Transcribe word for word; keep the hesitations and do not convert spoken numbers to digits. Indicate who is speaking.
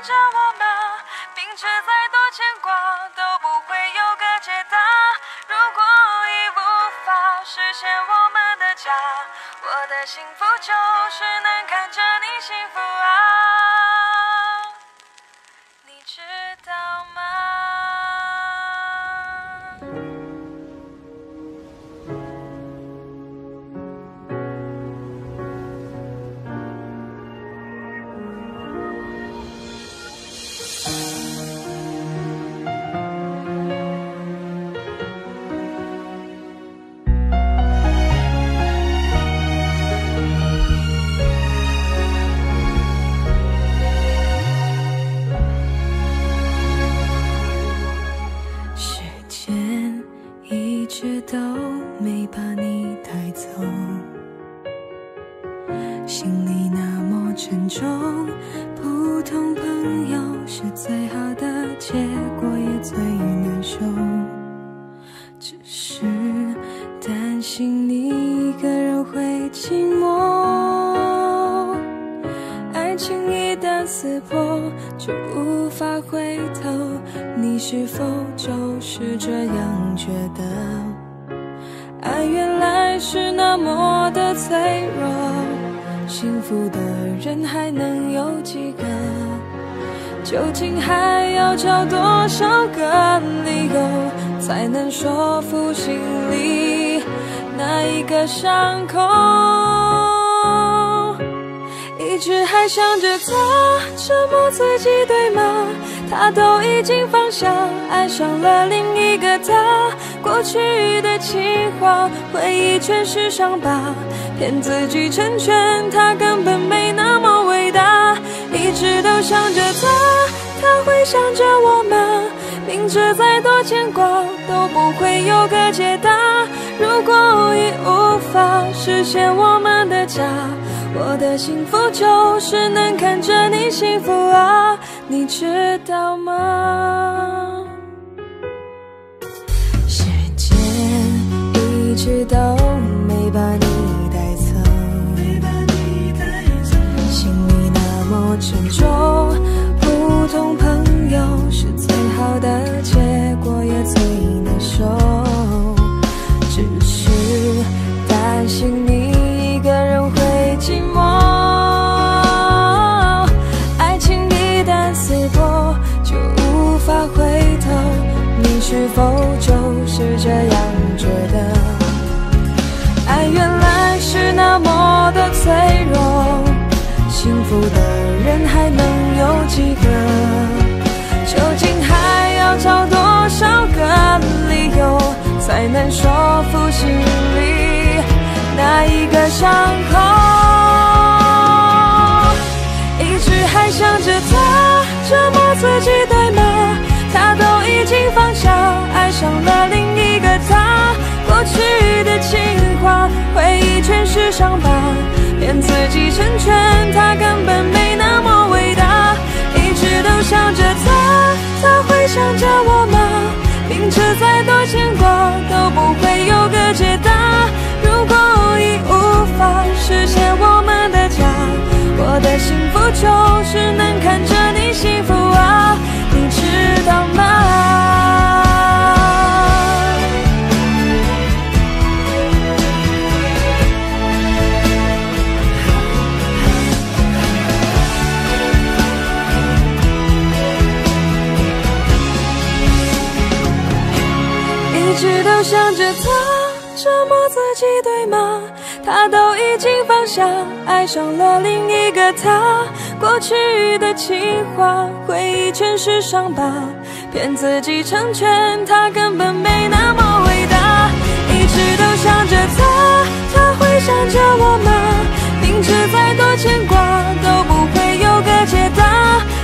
Speaker 1: 着我吗？明知再多牵挂都不会有个解答。如果已无法实现我们的家，我的幸福就是能看着你幸福啊，你知道吗？都没把你带走，心里那么沉重，普通朋友是最好的结果，也最难受。只是担心你一个人会寂寞，爱情一旦撕破就无法回头，你是否就是这样觉得？爱原来是那么的脆弱，幸福的人还能有几个？究竟还要找多少个理由，才能说服心里那一个伤口？一直还想着他，折磨自己对吗？他都已经放下，爱上了另一个他。过去的情话，回忆全是伤疤，骗自己成全他根本没那么伟大。一直都想着他，他会想着我吗？明知再多牵挂都不会有个解答。如果已无法实现我们的家，我的幸福就是能看着你幸福啊，你知道吗？时间一直都没把你带走，心里那么沉重，普通朋友是最好的结果，也最难受。只是担心你一个人会寂寞，爱情一旦撕破就无法回头，你是否就是这样觉得？爱原来是那么的脆弱，幸福的人还能有几个？究竟还要找多少个理由，才能说服心里那一个伤口？一直还想着他，折磨自己对吗？他都已经放下，爱上了另一个他。过去的情话，回忆全是伤疤，骗自己成全他根本没那么伟大。一直都想着他，他会想着我吗？明知再多牵挂都不会有个解答。如果已无法实现我们的家，我的幸福就是能看着你幸福啊，你知道吗？一直都想着他，折磨自己对吗？他都已经放下，爱上了另一个他。过去的情话，回忆全是伤疤，骗自己成全他根本没那么伟大。一直都想着他，他会想着我吗？明知再多牵挂都不会有个解答。